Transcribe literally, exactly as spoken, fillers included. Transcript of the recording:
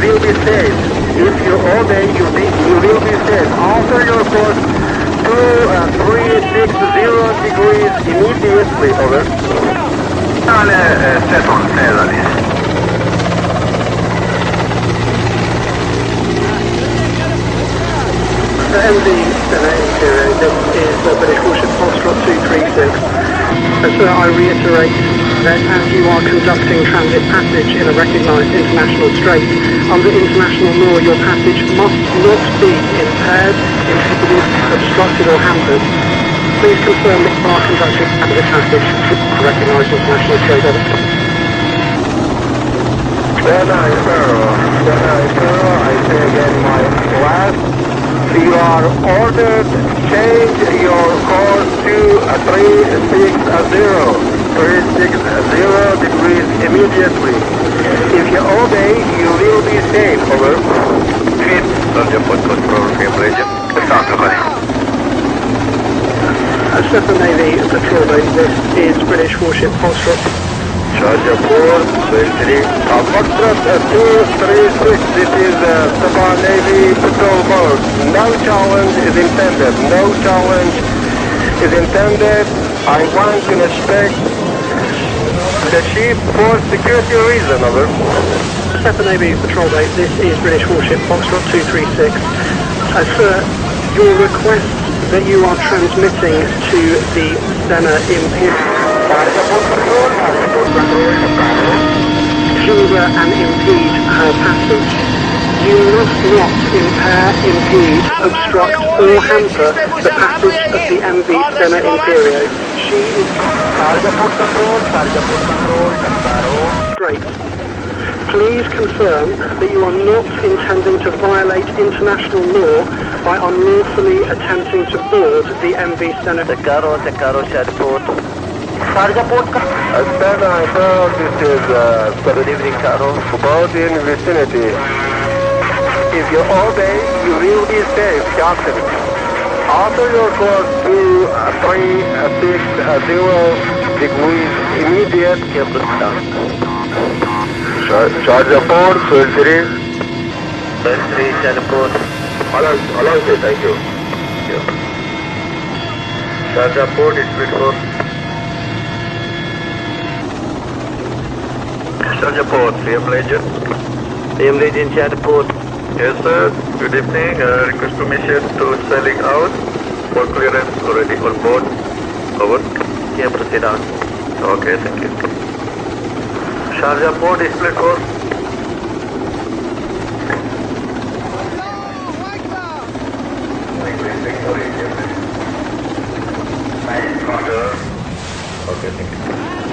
will be safe. If you obey, you, be, you will be safe. Alter your course two three six zero degrees immediately. Over. Tale Stefan Ferraris. The M V Stena Imperial, this is the British warship Foxtrot two three six. Uh, sir, I reiterate that as you are conducting transit passage in a recognised international strait, under international law your passage must not be impaired, impeded, obstructed or hampered. Please confirm that you are conducting transit passage in a recognised international strait. Stena Imperial, Stena Imperial, I say again my last. You are ordered to change your course to three six zero, three six zero degrees immediately. If you obey, you will be safe. Over. Fit, Sergeant Port Control, Cambridge. Start recording. Stefan Navy Patrol Base, this is British warship Foxtrot. Charger Port, twenty-three. Uh, Foxtrot uh, two three six, this is uh, Stefan Navy Patrol Boat. No challenge is intended. No challenge is intended. I want to inspect the ship for security reason. Over. Stefan Navy Patrol Base, this is British warship Foxtrot two three six. Uh, sir, your request that you are transmitting to the Stena Imperial hinder and impede her passage. You must not impair, impede, obstruct or hamper the passage of the M V Stena Imperial. She is straight. Please confirm that you are not intending to violate international law by unlawfully attempting to board the M V Stena. Tekaro, Tekaro, Shadport. Sarja Port. Stena Imperial, this is uh, good evening, Caro. About in vicinity. If you obey, you will be safe, Captain. Alter your course to three six zero degrees immediate. Charger Port, twenty-three. twenty-three, Charger Port. Along it, thank you. Charger Port, it's split four. Charger Port, C M Legion. C M Legion, Charger Port. Yes, sir. Good evening. Uh, request permission to sailing out. For clearance already on board. Over. Yeah, proceed on. Okay, thank you. Sharjah Port, is split four. Okay, thank you.